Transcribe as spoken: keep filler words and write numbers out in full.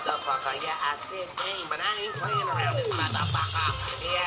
motherfucker. Yeah, I said game, but I ain't playing around this motherfucker.